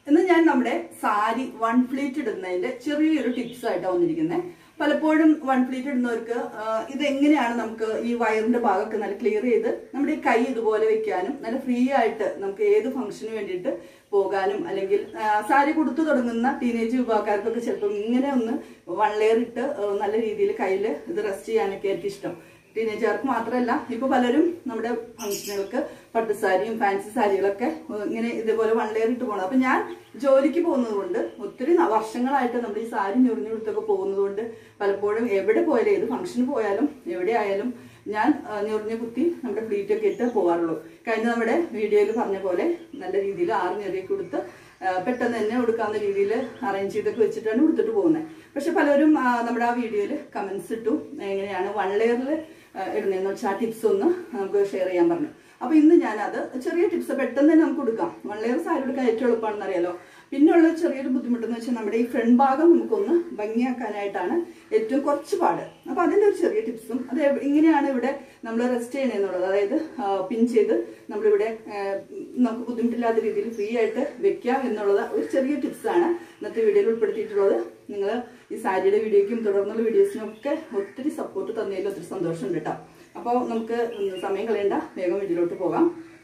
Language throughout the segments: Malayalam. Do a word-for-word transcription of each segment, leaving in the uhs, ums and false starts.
ഇന്ന് ഞാൻ നമ്മുടെ സാരി വൺ പ്ലീറ്റ് ഇടുന്നതിന്റെ ചെറിയൊരു ടിപ്സ് ആയിട്ടാണ് വന്നിരിക്കുന്നത്. പലപ്പോഴും വൺ പ്ലീറ്റ് ഇടുന്നവർക്ക് ഇതെങ്ങനെയാണ് നമുക്ക് ഈ വയറിന്റെ ഭാഗമൊക്കെ നല്ല ക്ലിയർ ചെയ്ത് നമ്മുടെ ഈ കൈ ഇതുപോലെ വെക്കാനും നല്ല ഫ്രീ ആയിട്ട് നമുക്ക് ഏത് ഫംഗ്ഷന് വേണ്ടിയിട്ട് പോകാനും അല്ലെങ്കിൽ സാരി കൊടുത്തു തുടങ്ങുന്ന ടീനേജ് വിഭാഗക്കാർക്കൊക്കെ ചിലപ്പോൾ ഇങ്ങനെ ഒന്ന് വൺ ലെയർ ഇട്ട് നല്ല രീതിയിൽ കയ്യിൽ ഇത് റെസ്റ്റ് ചെയ്യാനൊക്കെ ആയിരിക്കും ഇഷ്ടം. ടീനേജുകാർക്ക് മാത്രമല്ല ഇപ്പൊ പലരും നമ്മുടെ ഫംഗ്ഷനുകൾക്ക് പട്ടുസാരിയും ഫാൻസി സാരികളൊക്കെ ഇങ്ങനെ ഇതേപോലെ വൺ ലെയർ ഇട്ട് പോകണം. അപ്പൊ ഞാൻ ജോലിക്ക് പോകുന്നത് കൊണ്ട് ഒത്തിരി വർഷങ്ങളായിട്ട് നമ്മൾ ഈ സാരി ഞൊറിഞ്ഞു കൊടുത്തൊക്കെ പോകുന്നത് കൊണ്ട് പലപ്പോഴും എവിടെ പോയാലും ഏത് ഫംഗ്ഷന് പോയാലും എവിടെ ആയാലും ഞാൻ ഞൊറിഞ്ഞു കുത്തി നമ്മുടെ പ്ലീറ്റ് ഒക്കെ ഇട്ട് പോകാറുള്ളൂ. കഴിഞ്ഞ നമ്മുടെ വീഡിയോയിൽ പറഞ്ഞ പോലെ നല്ല രീതിയിൽ ആറ് ഞെറിയ കൊടുത്ത് പെട്ടെന്ന് തന്നെ കൊടുക്കാവുന്ന രീതിയിൽ അറേഞ്ച് ചെയ്തൊക്കെ വെച്ചിട്ടാണ് കൊടുത്തിട്ട് പോകുന്നത്. പക്ഷെ പലരും നമ്മുടെ ആ വീഡിയോയിൽ കമന്റ്സ് ഇട്ടു എങ്ങനെയാണ് വൺ ലെയറിൽ ഇടുന്നതെന്ന് വെച്ചാൽ ആ ടിപ്സ് ഒന്ന് നമുക്ക് ഷെയർ ചെയ്യാൻ പറഞ്ഞു. അപ്പൊ ഇന്ന് ഞാനത് ചെറിയ ടിപ്സ് പെട്ടെന്ന് തന്നെ നമുക്ക് കൊടുക്കാം. വൺ ലെയർ സാരി എടുക്കാൻ ഏറ്റവും എളുപ്പമാണെന്ന് അറിയാലോ. പിന്നെയുള്ള ചെറിയൊരു ബുദ്ധിമുട്ടെന്ന് വെച്ചാൽ നമ്മുടെ ഈ ഫ്രണ്ട് ഭാഗം നമുക്കൊന്ന് ഭംഗിയാക്കാനായിട്ടാണ് ഏറ്റവും കുറച്ച് പാട്. അപ്പൊ അതിന്റെ ഒരു ചെറിയ ടിപ്സും അത് ഇങ്ങനെയാണ് ഇവിടെ നമ്മൾ റെസ്റ്റ് ചെയ്യണമെന്നുള്ളത്, അതായത് പിൻ ചെയ്ത് നമ്മളിവിടെ നമുക്ക് ബുദ്ധിമുട്ടില്ലാത്ത രീതിയിൽ ഫ്രീ ആയിട്ട് വെക്കാം എന്നുള്ളത് ഒരു ചെറിയ ടിപ്സാണ് ഇന്നത്തെ വീഡിയോയിൽ ഉൾപ്പെടുത്തിയിട്ടുള്ളത്. നിങ്ങൾ ഈ സാരിയുടെ വീഡിയോയ്ക്കും തുടർന്നുള്ള വീഡിയോസിനും ഒക്കെ ഒത്തിരി സപ്പോർട്ട് തന്നതിൽ ഒത്തിരി സന്തോഷമുണ്ട് കേട്ടോ. അപ്പോൾ നമുക്ക് സമയം കളയണ്ട, വേഗം വീഡിയോയിലോട്ട് പോകാം.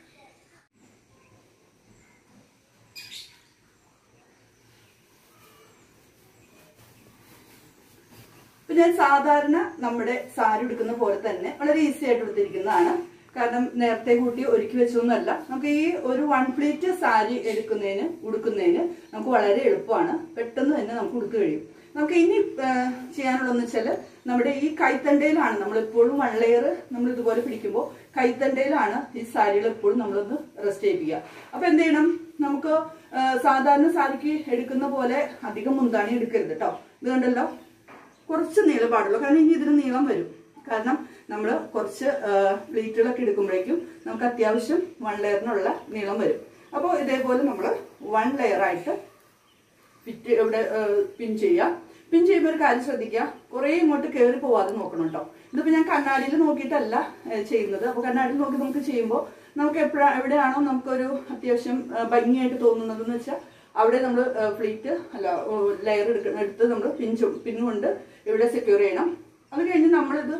ഇപ്പൊ ഞാൻ സാധാരണ നമ്മുടെ സാരി എടുക്കുന്ന പോലെ തന്നെ വളരെ ഈസി ആയിട്ട് എടുത്തിരിക്കുന്നതാണ്. കാരണം നേരത്തെ കൂട്ടി ഒരുക്കി വെച്ചൊന്നുമല്ല. നമുക്ക് ഈ ഒരു വൺ പ്ലീറ്റ് സാരി എടുക്കുന്നതിന് ഉടുക്കുന്നതിന് നമുക്ക് വളരെ എളുപ്പമാണ്. പെട്ടെന്ന് തന്നെ നമുക്ക് ഉടുക്ക് കഴിയും. നമുക്ക് ഇനി ചെയ്യാനുള്ളതെന്ന് വെച്ചാൽ നമ്മുടെ ഈ കൈത്തണ്ടയിലാണ് നമ്മളെപ്പോഴും വൺ ലെയർ നമ്മൾ ഇതുപോലെ പിടിക്കുമ്പോൾ കൈത്തണ്ടയിലാണ് ഈ സാരികൾ എപ്പോഴും നമ്മളൊന്ന് റെസ്റ്റ് ചെയ്യിപ്പിക്കുക. അപ്പൊ എന്ത് ചെയ്യണം, നമുക്ക് സാധാരണ സാരിക്ക് എടുക്കുന്ന പോലെ അധികം മുന്താണി എടുക്കരുത് കേട്ടോ. ഇത് കണ്ടല്ലോ, കുറച്ച് നീളം പാടുള്ളൂ. കാരണം ഇനി ഇതിന് നീളം വരും. കാരണം നമ്മൾ കുറച്ച് പ്ലീറ്റുകളൊക്കെ എടുക്കുമ്പോഴേക്കും നമുക്ക് അത്യാവശ്യം വൺ ലെയറിനുള്ള നീളം വരും. അപ്പോൾ ഇതേപോലെ നമ്മൾ വൺ ലെയർ ആയിട്ട് ഫിറ്റ് ഇവിടെ പിൻ ചെയ്യുക. പിൻ ചെയ്യുമ്പോൾ ഒരു കാര്യം ശ്രദ്ധിക്കുക, കുറെ ഇങ്ങോട്ട് കയറി പോവാതെ നോക്കണം കേട്ടോ. ഇതിപ്പോ ഞാൻ കണ്ണാടിയിൽ നോക്കിയിട്ടല്ല ചെയ്യുന്നത്. അപ്പൊ കണ്ണാടിയിൽ നോക്കി നമുക്ക് ചെയ്യുമ്പോൾ നമുക്ക് എപ്പോഴാ എവിടെയാണോ നമുക്കൊരു അത്യാവശ്യം ഭംഗിയായിട്ട് തോന്നുന്നതെന്ന് വെച്ചാൽ അവിടെ നമ്മൾ പ്ലീറ്റ് അല്ല ലെയർ എടുക്കണം എടുത്ത് നമ്മൾ പിൻ പിന്നുകൊണ്ട് ഇവിടെ സെക്യൂർ ചെയ്യണം. അത് കഴിഞ്ഞ് നമ്മളിത്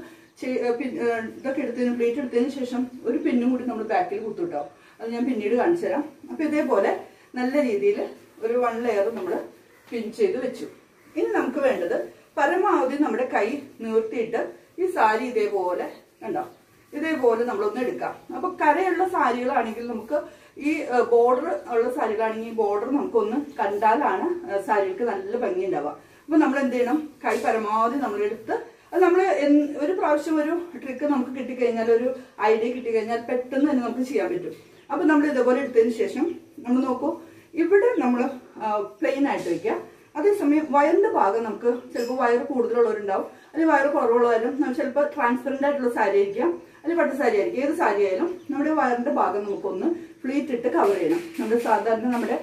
ഇതൊക്കെ എടുത്തതിന് പ്ലീറ്റ് എടുത്തതിന് ശേഷം ഒരു പിന്നും കൂടി നമ്മൾ ബാക്കിൽ കുത്തുട്ടോ. അത് ഞാൻ പിന്നീട് കാണിച്ചു തരാം. അപ്പൊ ഇതേപോലെ നല്ല രീതിയിൽ ഒരു വൺ ലെയർ നമ്മൾ പിൻ ചെയ്ത് വെച്ചു. ഇനി നമുക്ക് വേണ്ടത് പരമാവധി നമ്മുടെ കൈ നീർത്തിയിട്ട് ഈ സാരി ഇതേപോലെ കണ്ടോ ഇതേപോലെ നമ്മളൊന്ന് എടുക്കാം. അപ്പൊ കരയുള്ള സാരികളാണെങ്കിൽ നമുക്ക് ഈ ബോർഡർ ഉള്ള സാരികളാണെങ്കിൽ ഈ ബോർഡർ നമുക്കൊന്ന് കണ്ടാലാണ് സാരികൾക്ക് നല്ല ഭംഗി ഉണ്ടാവുക. അപ്പൊ നമ്മൾ എന്ത് ചെയ്യണം, കൈ പരമാവധി നമ്മളെടുത്ത് അത് നമ്മൾ ഒരു പ്രാവശ്യം ഒരു ട്രിക്ക് നമുക്ക് കിട്ടിക്കഴിഞ്ഞാൽ ഒരു ഐഡിയ കിട്ടിക്കഴിഞ്ഞാൽ പെട്ടെന്ന് തന്നെ നമുക്ക് ചെയ്യാൻ പറ്റും. അപ്പൊ നമ്മൾ ഇതേപോലെ എടുത്തതിന് ശേഷം നമ്മൾ നോക്കൂ, ഇവിടെ നമ്മൾ പ്ലെയിൻ ആയിട്ട് വെക്കുക. അതേസമയം വയറിന്റെ ഭാഗം നമുക്ക് ചിലപ്പോൾ വയർ കൂടുതലുള്ളവരുണ്ടാവും, അല്ലെങ്കിൽ വയർ കുറവുള്ളവരും ചിലപ്പോൾ ട്രാൻസ്പെറന്റ് ആയിട്ടുള്ള സാരി ആയിരിക്കാം, അല്ലെങ്കിൽ പട്ടു സാരി ആയിരിക്കും. ഏത് സാരി ആയാലും നമ്മുടെ വയറിന്റെ ഭാഗം നമുക്കൊന്ന് പ്ലീറ്റ് ഇട്ട് കവർ ചെയ്യണം. നമ്മുടെ സാധാരണ നമ്മുടെ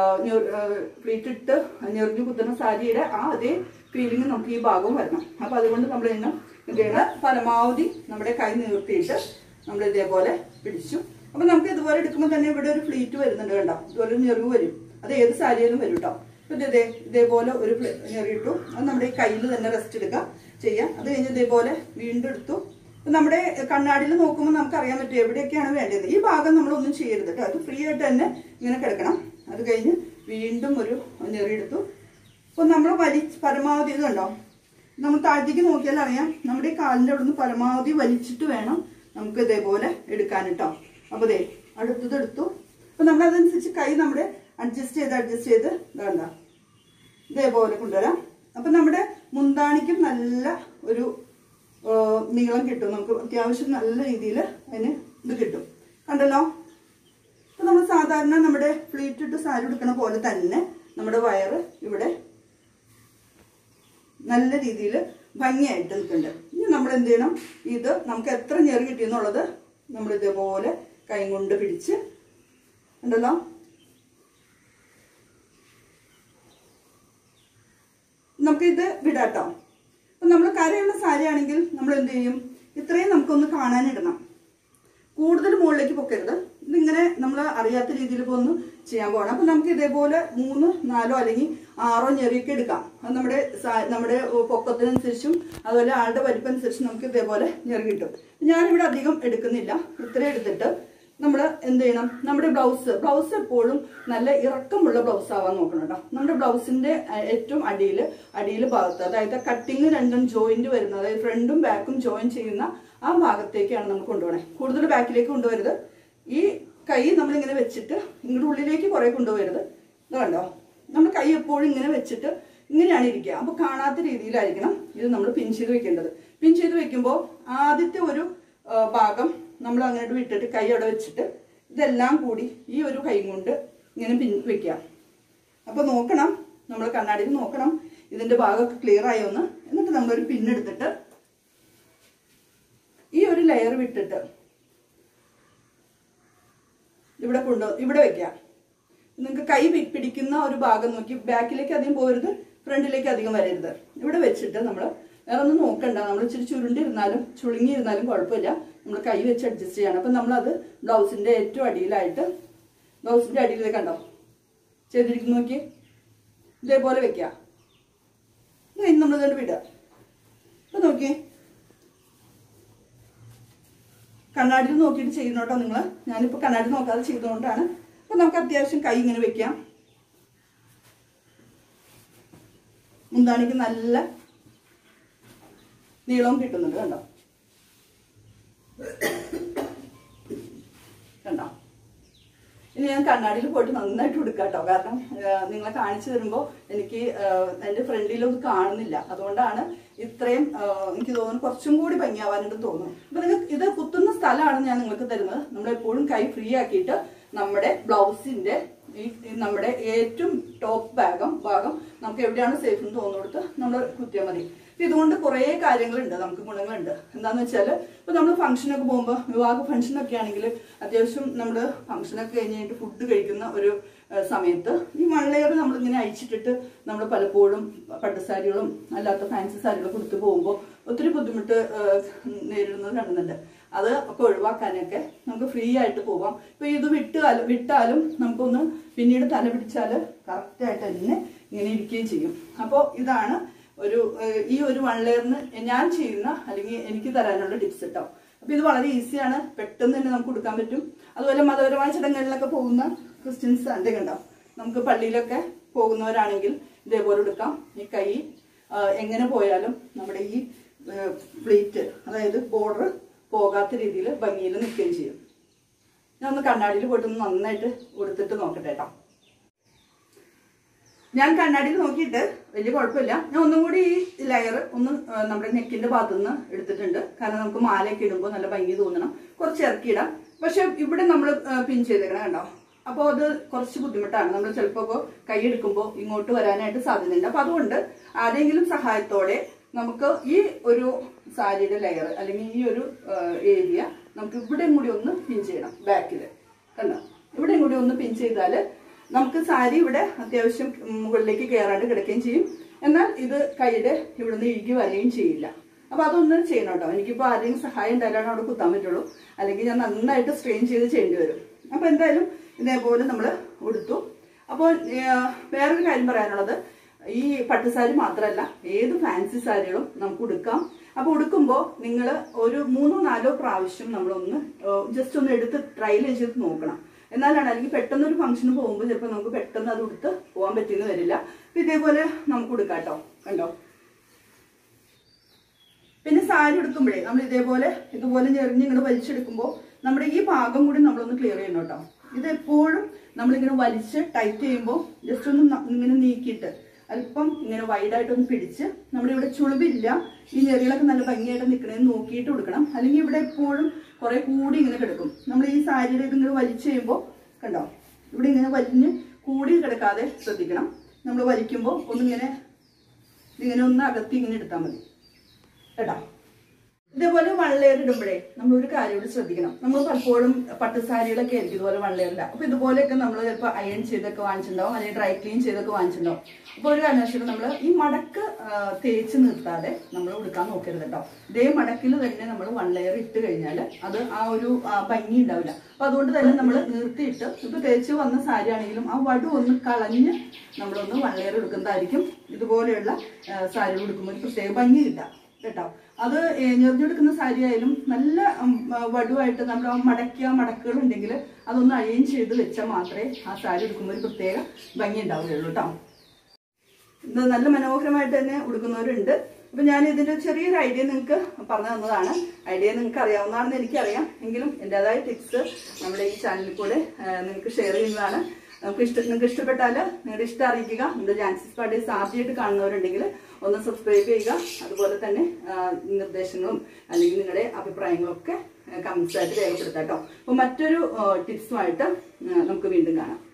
പ്ലീറ്റ് ഇട്ട് ഞെറിഞ്ഞു കുത്തുന്ന സാരിയുടെ ആ അതേ ഫീലിംഗ് നമുക്ക് ഈ ഭാഗവും വരണം. അപ്പൊ അതുകൊണ്ട് നമ്മൾ ഇന്ന് ഇതേടെ പരമാവധി നമ്മുടെ കൈ നീർത്തിയിട്ട് നമ്മൾ ഇതേപോലെ പിടിച്ചു. അപ്പൊ നമുക്ക് ഇതുപോലെ എടുക്കുമ്പോൾ തന്നെ ഇവിടെ ഒരു പ്ലീറ്റ് വരുന്നുണ്ട് കണ്ടോ, ഇതുപോലെ ഒരു ഞെറിവ് വരും. അത് ഏത് സാരിയാലും വരും കേട്ടോ. അപ്പൊ ഇതേ ഇതേപോലെ ഒരു ഞെറിയിട്ടു. അത് നമ്മുടെ ഈ കയ്യിൽ തന്നെ റെസ്റ്റ് എടുക്കുക ചെയ്യാം. അത് കഴിഞ്ഞ് ഇതേപോലെ വീണ്ടും എടുത്തു. നമ്മുടെ കണ്ണാടിയിൽ നോക്കുമ്പോൾ നമുക്ക് അറിയാൻ പറ്റും എവിടെയൊക്കെയാണ് വേണ്ടത്. ഈ ഭാഗം നമ്മളൊന്നും ചെയ്യരുത് കേട്ടോ, അത് ഫ്രീ ആയിട്ട് തന്നെ ഇങ്ങനെ കിടക്കണം. അത് കഴിഞ്ഞ് വീണ്ടും ഒരു ഞെറിയെടുത്തു. അപ്പൊ നമ്മൾ വലി പരമാവധി ഇത് കണ്ടോ, നമ്മൾ താഴത്തേക്ക് നോക്കിയാൽ അറിയാം നമ്മുടെ ഈ കാലിന്റെ അവിടെ നിന്ന് പരമാവധി വലിച്ചിട്ട് വേണം നമുക്ക് ഇതേപോലെ എടുക്കാൻ കേട്ടോ. അപ്പൊ ദേ അടുത്തത് എടുത്തു. അപ്പൊ നമ്മൾ അതനുസരിച്ച് കൈ നമ്മുടെ അഡ്ജസ്റ്റ് ചെയ്ത് അഡ്ജസ്റ്റ് ചെയ്ത് വേണ്ട ഇതേപോലെ കൊണ്ടുവരാം. അപ്പൊ നമ്മുടെ മുന്താണിക്കും നല്ല ഒരു നീളം കിട്ടും. നമുക്ക് അത്യാവശ്യം നല്ല രീതിയിൽ അതിന് ഇത് കിട്ടും. കണ്ടല്ലോ. അപ്പൊ നമ്മൾ സാധാരണ നമ്മുടെ പ്ലീറ്റ് ഇട്ട് സാരി എടുക്കണ പോലെ തന്നെ നമ്മുടെ വയറ് ഇവിടെ നല്ല രീതിയിൽ ഭംഗിയായിട്ട് നിൽക്കുന്നുണ്ട്. ഇനി നമ്മൾ എന്ത് ചെയ്യണം, ഇത് നമുക്ക് എത്ര ഞെറി കിട്ടിയെന്നുള്ളത് നമ്മൾ ഇതേപോലെ കൈ കൊണ്ട് പിടിച്ച് ഉണ്ടല്ലോ നമുക്കിത് വിടാട്ടോ. അപ്പൊ നമ്മൾ കരയുള്ള സാരി ആണെങ്കിൽ നമ്മൾ എന്ത് ചെയ്യും, ഇത്രയും നമുക്കൊന്ന് കാണാനിടണം. കൂടുതൽ മുകളിലേക്ക് പൊക്കരുത്. ഇത് ഇതിങ്ങനെ നമ്മൾ അറിയാത്ത രീതിയിൽ ഇപ്പോൾ ഒന്ന് ചെയ്യാൻ പോകണം. അപ്പം നമുക്ക് ഇതേപോലെ മൂന്ന് നാലോ അല്ലെങ്കിൽ ആറോ ഞെറിയൊക്കെ എടുക്കാം. അത് നമ്മുടെ നമ്മുടെ പൊക്കത്തിനനുസരിച്ചും അതുപോലെ ആളുടെ വലിപ്പനുസരിച്ചും നമുക്ക് ഇതേപോലെ ഞെറി കിട്ടും. ഞാനിവിടെ അധികം എടുക്കുന്നില്ല. ഇത്രയും എടുത്തിട്ട് നമ്മൾ എന്ത് ചെയ്യണം, നമ്മുടെ ബ്ലൗസ് ബ്ലൗസ് എപ്പോഴും നല്ല ഇറക്കമുള്ള ബ്ലൗസ് ആവാൻ നോക്കണം കേട്ടോ. നമ്മുടെ ബ്ലൗസിന്റെ ഏറ്റവും അടിയിൽ അടിയിൽ ഭാഗത്ത്, അതായത് കട്ടിങ് രണ്ടും ജോയിന്റ് വരുന്നത്, അതായത് ഫ്രണ്ടും ബാക്കും ജോയിൻ ചെയ്യുന്ന ആ ഭാഗത്തേക്കാണ് നമ്മൾ കൊണ്ടുപോകണേ. കൂടുതൽ ബാക്കിലേക്ക് കൊണ്ടുവരുത്. ഈ കൈ നമ്മളിങ്ങനെ വെച്ചിട്ട് ഇങ്ങോട്ട് ഉള്ളിലേക്ക് കുറെ കൊണ്ടുപോകരുത്. ഇത് കണ്ടോ, നമ്മൾ കൈ എപ്പോഴും ഇങ്ങനെ വെച്ചിട്ട് ഇങ്ങനെയാണ് ഇരിക്കുക. അപ്പൊ കാണാത്ത രീതിയിലായിരിക്കണം ഇത് നമ്മൾ പിൻ ചെയ്ത് വെക്കേണ്ടത്. പിൻ ചെയ്ത് വെക്കുമ്പോൾ ആദ്യത്തെ ഒരു ഭാഗം നമ്മൾ അങ്ങോട്ട് വിട്ടിട്ട് കൈ അവിടെ വെച്ചിട്ട് ഇതെല്ലാം കൂടി ഈ ഒരു കൈ കൊണ്ട് ഇങ്ങനെ പിൻ വെക്കാം. അപ്പൊ നോക്കണം, നമ്മൾ കണ്ണാടിയിൽ നോക്കണം ഇതിന്റെ ഭാഗമൊക്കെ ക്ലിയർ ആയോന്ന്. എന്നിട്ട് നമ്മളൊരു പിന്നെടുത്തിട്ട് ഈ ഒരു ലെയർ വിട്ടിട്ട് ഇവിടെ കൊണ്ടു ഇവിടെ വെക്കാം. നിങ്ങൾക്ക് കൈ പിടിക്കുന്ന ഒരു ഭാഗം നോക്കി ബാക്കിലേക്ക് അധികം പോകരുത്, ഫ്രണ്ടിലേക്ക് അധികം വരരുത്. ഇവിടെ വെച്ചിട്ട് നമ്മൾ വേറെ ഒന്നും നോക്കണ്ട. നമ്മൾ ഇച്ചിരി ചുരുണ്ടിരുന്നാലും ചുളുങ്ങിയിരുന്നാലും കുഴപ്പമില്ല, നമ്മൾ കൈ വെച്ച് അഡ്ജസ്റ്റ് ചെയ്യണം. അപ്പം നമ്മളത് ബ്ലൗസിന്റെ ഏറ്റവും അടിയിലായിട്ട് ബ്ലൗസിന്റെ അടിയിലേക്ക് കണ്ടോ ചെയ്തിരിക്കുന്നു നോക്കി, ഇതേപോലെ വെക്കുക. ഇത് കഴിഞ്ഞ് നമ്മൾ ഇതുകൊണ്ട് വിടുക. അപ്പൊ നോക്കിയേ, കണ്ണാടിയിൽ നോക്കിയിട്ട് ചെയ്യുന്നോട്ടോ നിങ്ങൾ. ഞാനിപ്പോൾ കണ്ണാടി നോക്കാതെ ചെയ്തുകൊണ്ടാണ്. അപ്പൊ നമുക്ക് അത്യാവശ്യം കൈ ഇങ്ങനെ വെക്കാം. മുന്താണിക്ക് നല്ല നീളവും കിട്ടുന്നുണ്ട് കണ്ടോ കണ്ടോ. ഇനി ഞാൻ കണ്ണാടിയിൽ പോയിട്ട് നന്നായിട്ട് കൊടുക്കാം കേട്ടോ. കാരണം നിങ്ങളെ കാണിച്ചു തരുമ്പോൾ എനിക്ക് എൻ്റെ ഫ്രണ്ടിലൊന്നും കാണുന്നില്ല. അതുകൊണ്ടാണ് ഇത്രയും എനിക്ക് തോന്നുന്നു കുറച്ചും കൂടി ഭംഗിയാവാനായിട്ട് തോന്നുന്നു. അപ്പൊ നിങ്ങൾക്ക് ഇത് കുത്തുന്ന സ്ഥലമാണ് ഞാൻ നിങ്ങൾക്ക് തരുന്നത്. നമ്മളെപ്പോഴും കൈ ഫ്രീ ആക്കിയിട്ട് നമ്മുടെ ബ്ലൗസിന്റെ ഈ നമ്മുടെ ഏറ്റവും ടോപ്പ് ഭാഗം ഭാഗം നമുക്ക് എവിടെയാണ് സേഫ് എന്ന് തോന്നുകൊടുത്ത് നമ്മൾ കുത്തിയാൽ മതി. ഇതുകൊണ്ട് കുറെ കാര്യങ്ങളുണ്ട്, നമുക്ക് ഗുണങ്ങളുണ്ട്. എന്താന്ന് വെച്ചാൽ ഇപ്പൊ നമ്മൾ ഫംഗ്ഷനൊക്കെ പോകുമ്പോൾ, വിവാഹ ഫംഗ്ഷനൊക്കെ ആണെങ്കിൽ അത്യാവശ്യം നമ്മൾ ഫംഗ്ഷനൊക്കെ കഴിഞ്ഞിട്ട് ഫുഡ് കഴിക്കുന്ന ഒരു സമയത്ത് ഈ വൺ ലെയർ നമ്മളിങ്ങനെ അയച്ചിട്ടിട്ട് നമ്മൾ പലപ്പോഴും പട്ടുസാരികളും അല്ലാത്ത ഫാൻസി സാരികളും കൊടുത്തു പോകുമ്പോൾ ഒത്തിരി ബുദ്ധിമുട്ട് നേരിടുന്നത് കാണുന്നുണ്ട്. അത് ഒക്കെ ഒഴിവാക്കാനൊക്കെ നമുക്ക് ഫ്രീ ആയിട്ട് പോവാം. ഇപ്പൊ ഇത് വിട്ടാലും വിട്ടാലും നമുക്കൊന്ന് പിന്നീട് തല പിടിച്ചാൽ കറക്റ്റായിട്ട് തന്നെ ഇങ്ങനെ ഇരിക്കുകയും ചെയ്യും. അപ്പോൾ ഇതാണ് ഒരു ഈ ഒരു വൺ ലെയറിന് ഞാൻ ചെയ്യുന്ന അല്ലെങ്കിൽ എനിക്ക് തരാനുള്ള ടിപ്സ് കേട്ടോ. അപ്പൊ ഇത് വളരെ ഈസിയാണ്, പെട്ടെന്ന് തന്നെ നമുക്ക് കൊടുക്കാൻ പറ്റും. അതുപോലെ മതപരമായ ചടങ്ങുകളിലൊക്കെ പോകുന്ന ക്രിസ്ത്യൻസ് എന്തെങ്കിലും ഉണ്ടാവും, നമുക്ക് പള്ളിയിലൊക്കെ പോകുന്നവരാണെങ്കിൽ ഇതേപോലെ എടുക്കാം. ഈ കൈ എങ്ങനെ പോയാലും നമ്മുടെ ഈ പ്ലീറ്റ്, അതായത് ബോർഡർ പോകാത്ത രീതിയിൽ ഭംഗിയിൽ നിൽക്കുകയും ചെയ്യും. ഞാൻ ഒന്ന് കണ്ണാടിയിൽ പോയിട്ടൊന്ന് നന്നായിട്ട് കൊടുത്തിട്ട് നോക്കട്ടെ കേട്ടോ. ഞാൻ കണ്ണാടിയിൽ നോക്കിയിട്ട് വലിയ കുഴപ്പമില്ല. ഞാൻ ഒന്നും കൂടി ഈ ലെയർ ഒന്ന് നമ്മുടെ നെക്കിന്റെ ഭാഗത്തു നിന്ന് എടുത്തിട്ടുണ്ട്. കാരണം നമുക്ക് മാലയൊക്കെ ഇടുമ്പോൾ നല്ല ഭംഗി തോന്നണം. കുറച്ച് ഇറക്കിയിടാം. പക്ഷെ ഇവിടെ നമ്മൾ പിൻ ചെയ്തേക്കണം കണ്ടോ. അപ്പോൾ അത് കുറച്ച് ബുദ്ധിമുട്ടാണ്. നമ്മൾ ചിലപ്പോൾ കൈ എടുക്കുമ്പോൾ ഇങ്ങോട്ട് വരാനായിട്ട് സാധ്യതയുണ്ട്. അപ്പൊ അതുകൊണ്ട് ആരെങ്കിലും സഹായത്തോടെ നമുക്ക് ഈ ഒരു സാരിയുടെ ലെയർ അല്ലെങ്കിൽ ഈ ഒരു ഏരിയ നമുക്ക് ഇവിടെയും കൂടി ഒന്ന് പിൻ ചെയ്യണം. ബാക്കില് കണ്ടോ, ഇവിടെയും കൂടി ഒന്ന് പിൻ ചെയ്താല് നമുക്ക് സാരി ഇവിടെ അത്യാവശ്യം മുകളിലേക്ക് കയറാണ്ട് കിടക്കുകയും ചെയ്യും. എന്നാൽ ഇത് കൈയുടെ ഇവിടുന്ന് ഇഴുകി വരികയും ചെയ്യില്ല. അപ്പൊ അതൊന്നും ചെയ്യണം കേട്ടോ. എനിക്കിപ്പോ ആരെങ്കിലും സഹായം ഉണ്ടായാലാണ് അവിടെ കുത്താൻ പറ്റുള്ളൂ. അല്ലെങ്കിൽ ഞാൻ നന്നായിട്ട് സ്ട്രെയിൻ ചെയ്ത് ചെയ്യേണ്ടി വരും. അപ്പൊ എന്തായാലും ഇതേപോലെ നമ്മൾ ഉടുത്തു. അപ്പോൾ വേറൊരു കാര്യം പറയാനുള്ളത്, ഈ പട്ടുസാരി മാത്രമല്ല ഏത് ഫാൻസി സാരികളും നമുക്ക് ഉടുക്കാം. അപ്പൊ ഉടുക്കുമ്പോൾ നിങ്ങൾ ഒരു മൂന്നോ നാലോ പ്രാവശ്യം നമ്മളൊന്ന് ജസ്റ്റ് ഒന്ന് എടുത്ത് ട്രയൽ ചെയ്ത് നോക്കണം. എന്നാലാണ്, അല്ലെങ്കിൽ പെട്ടെന്ന് ഒരു ഫംഗ്ഷന് പോകുമ്പോൾ ചിലപ്പോൾ നമുക്ക് പെട്ടെന്ന് അത് ഉടുത്ത് പോകാൻ പറ്റിയെന്ന് വരില്ല. ഇതേപോലെ നമുക്ക് ഉടുക്കാം കേട്ടോ. കണ്ടോ. പിന്നെ സാരി ഉടുക്കുമ്പോഴേ നമ്മൾ ഇതേപോലെ ഇതുപോലെ ഞെറിഞ്ഞ് ഇങ്ങനെ വലിച്ചെടുക്കുമ്പോൾ നമ്മുടെ ഈ ഭാഗം കൂടി നമ്മളൊന്ന് ക്ലിയർ ചെയ്യണം കേട്ടോ. ഇതെപ്പോഴും നമ്മളിങ്ങനെ വലിച്ച് ടൈറ്റ് ചെയ്യുമ്പോൾ ജസ്റ്റ് ഒന്ന് ഇങ്ങനെ നീക്കിയിട്ട് അല്പം ഇങ്ങനെ വൈഡായിട്ടൊന്ന് പിടിച്ച് നമ്മുടെ ഇവിടെ ചുളിവില്ല, ഈ ഞെറികളൊക്കെ നല്ല ഭംഗിയായിട്ട് നിൽക്കണേന്ന് നോക്കിയിട്ട് കൊടുക്കണം. അല്ലെങ്കിൽ ഇവിടെ എപ്പോഴും കുറെ കൂടി ഇങ്ങനെ കിടക്കും. നമ്മൾ ഈ സാരിയുടെ ഇതിങ്ങനെ വലിച്ചു ചെയ്യുമ്പോൾ കണ്ടോ, ഇവിടെ ഇങ്ങനെ വലിഞ്ഞ് കൂടി കിടക്കാതെ ശ്രദ്ധിക്കണം. നമ്മൾ വലിക്കുമ്പോൾ ഒന്നിങ്ങനെ ഇതിങ്ങനെ ഒന്ന് അകത്തി ഇങ്ങനെ എടുത്താൽ മതി കേട്ടോ. ഇതേപോലെ വൺ ലെയർ ഇടുമ്പോഴേ നമ്മളൊരു കാര്യം കൂടി ശ്രദ്ധിക്കണം. നമ്മൾ പലപ്പോഴും പട്ടുസാരികളൊക്കെ ആയിരിക്കും ഇതുപോലെ വൺ ലെയർ ഇല്ല. അപ്പൊ ഇതുപോലെയൊക്കെ നമ്മൾ ചിലപ്പോൾ അയൺ ചെയ്തൊക്കെ വാങ്ങിച്ചിട്ടുണ്ടാവും, അല്ലെങ്കിൽ ഡ്രൈ ക്ലീൻ ചെയ്തൊക്കെ വാങ്ങിച്ചിട്ടുണ്ടാവും. അപ്പോൾ ഒരു കാരണവശാലും നമ്മൾ ഈ മടക്ക് തേച്ച് നിർത്താതെ നമ്മൾ ഉടുക്കാൻ നോക്കരുത് കേട്ടോ. ഇതേ മടക്കിൽ തന്നെ നമ്മൾ വൺ ലെയർ ഇട്ട് കഴിഞ്ഞാൽ അത് ആ ഒരു ഭംഗി ഉണ്ടാവില്ല. അപ്പൊ അതുകൊണ്ട് തന്നെ നമ്മൾ നിർത്തിയിട്ട് ഇപ്പൊ തേച്ച് വന്ന സാരി ആണെങ്കിലും ആ വടു ഒന്ന് കളഞ്ഞ് നമ്മളൊന്ന് വൺ ലെയർ എടുക്കുന്നതായിരിക്കും ഇതുപോലെയുള്ള സാരികൾ ഉടുക്കുമ്പോൾ ഒരു പ്രത്യേക ഭംഗി കിട്ടാം കേട്ടോ. അത് ഞെറിഞ്ഞെടുക്കുന്ന സാരി ആയാലും നല്ല വടുവായിട്ട് നമ്മൾ മടക്കിയ മടക്കുകൾ ഉണ്ടെങ്കിൽ അതൊന്ന് അയൺ ചെയ്ത് വെച്ചാൽ മാത്രമേ ആ സാരി ഉടുക്കുമ്പോൾ ഒരു പ്രത്യേക ഭംഗി ഉണ്ടാവുകയുള്ളൂ കേട്ടോ. ഇത് നല്ല മനോഹരമായിട്ട് തന്നെ ഉടുക്കുന്നവരുണ്ട്. അപ്പൊ ഞാൻ ഇതിന്റെ ചെറിയൊരു ഐഡിയ നിങ്ങൾക്ക് പറഞ്ഞു തന്നതാണ്. ഐഡിയ നിങ്ങൾക്ക് അറിയാവുന്നതാണെന്ന് എനിക്കറിയാം, എങ്കിലും എൻ്റെതായ ടിപ്സ് നമ്മുടെ ഈ ചാനലിൽ കൂടെ നിങ്ങൾക്ക് ഷെയർ ചെയ്യുന്നതാണ്. നമുക്ക് ഇഷ്ട നിങ്ങൾക്ക് ഇഷ്ടപ്പെട്ടാൽ നിങ്ങളുടെ ഇഷ്ടം അറിയിക്കുക. നമ്മുടെ ജാൻസിസ് പാർട്ടീസ് ആദ്യമായിട്ട് കാണുന്നവരുണ്ടെങ്കിൽ ഒന്ന് സബ്സ്ക്രൈബ് ചെയ്യുക. അതുപോലെ തന്നെ നിർദ്ദേശങ്ങളും അല്ലെങ്കിൽ നിങ്ങളുടെ അഭിപ്രായങ്ങളും ഒക്കെ കമന്റ്സ് ആയിട്ട് രേഖപ്പെടുത്താം കേട്ടോ. അപ്പൊ മറ്റൊരു ടിപ്സുമായിട്ട് നമുക്ക് വീണ്ടും കാണാം.